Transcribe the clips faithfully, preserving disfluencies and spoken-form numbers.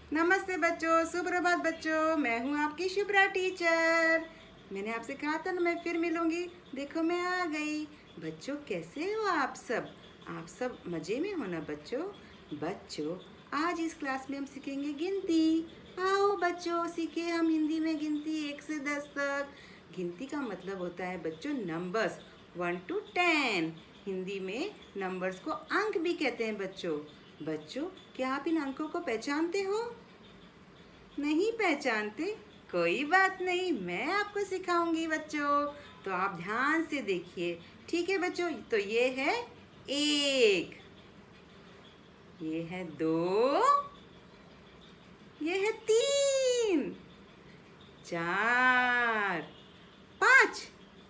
नमस्ते बच्चों, सुप्रभात बच्चों। मैं हूँ आपकी शुभ्रा टीचर। मैंने आपसे कहा था ना मैं फिर मिलूंगी। देखो मैं आ गई। बच्चों कैसे हो आप सब? आप सब मज़े में हो ना बच्चों? बच्चों आज इस क्लास में हम सीखेंगे गिनती। आओ बच्चों सीखे हम हिंदी में गिनती एक से दस तक। गिनती का मतलब होता है बच्चों numbers, one two ten. Hindi में नंबर्स को अंक भी कहते हैं बच्चों। बच्चों क्या आप इन अंकों को पहचानते हो? नहीं पहचानते? कोई बात नहीं, मैं आपको सिखाऊंगी बच्चों। तो आप ध्यान से देखिए। ठीक है बच्चों, तो ये है एक, ये है दो, ये है तीन, चार, पाँच,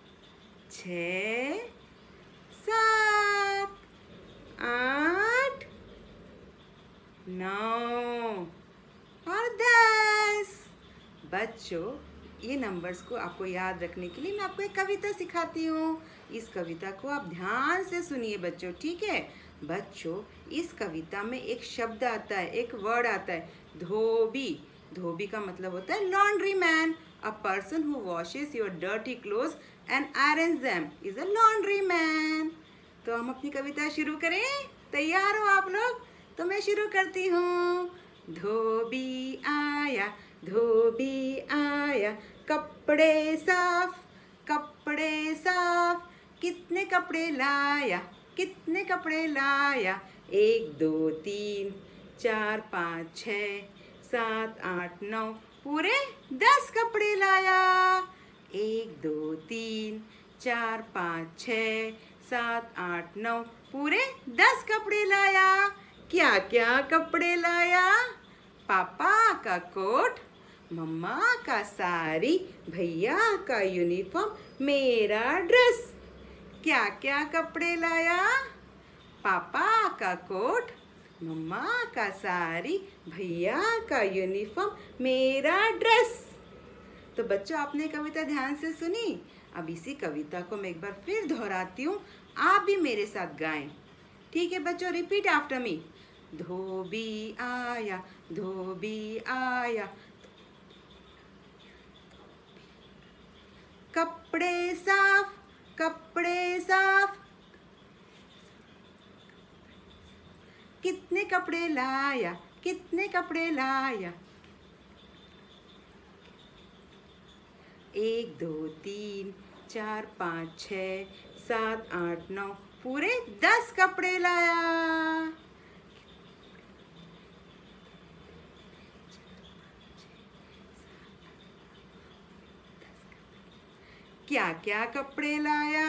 छ, सात, आठ, नौ और दस। बच्चों ये नंबर्स को आपको याद रखने के लिए मैं आपको एक कविता सिखाती हूँ। इस कविता को आप ध्यान से सुनिए बच्चों, ठीक है? बच्चों इस कविता में एक शब्द आता है, एक वर्ड आता है, धोबी। धोबी का मतलब होता है laundry man. A person who washes your dirty clothes and irons them is a laundry man. तो हम अपनी कविता शुरू करें? तैयार हो आप लोग? तो मैं शुरू करती हूँ। धोबी आया, धोबी आया, कपड़े साफ, कपड़े साफ, कितने कपड़े लाया, कितने कपड़े लाया? एक दो तीन चार पाँच छः सात आठ नौ, पूरे दस कपड़े लाया। एक दो तीन चार पाँच छः सात आठ नौ, पूरे दस कपड़े लाया। क्या क्या कपड़े लाया? पापा का कोट, मम्मा का साड़ी, भैया का यूनिफॉर्म, मेरा ड्रेस। क्या क्या कपड़े लाया? पापा का कोट, मम्मा का साड़ी, भैया का यूनिफॉर्म, मेरा ड्रेस। तो बच्चों आपने कविता ध्यान से सुनी। अब इसी कविता को मैं एक बार फिर दोहराती हूँ, आप भी मेरे साथ गाएं। ठीक है बच्चों, रिपीट आफ्टर मी। धोबी आया, धोबी आया, कपड़े साफ, कपड़े साफ, कितने कपड़े लाया, कितने कपड़े लाया? एक दो तीन चार पाँच छः सात आठ नौ, पूरे दस कपड़े लाया। क्या क्या कपड़े लाया?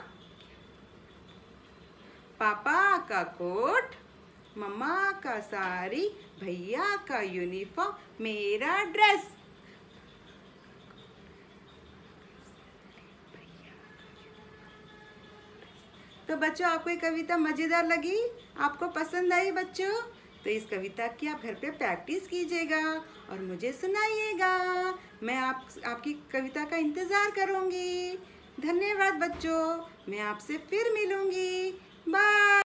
पापा का कोट, मम्मा का साड़ी, भैया का यूनिफॉर्म, मेरा ड्रेस। तो बच्चों आपको ये कविता मज़ेदार लगी? आपको पसंद आई बच्चों? तो इस कविता की आप घर पे प्रैक्टिस कीजिएगा और मुझे सुनाइएगा। मैं आप आपकी कविता का इंतज़ार करूँगी। धन्यवाद बच्चों, मैं आपसे फिर मिलूँगी। बाय।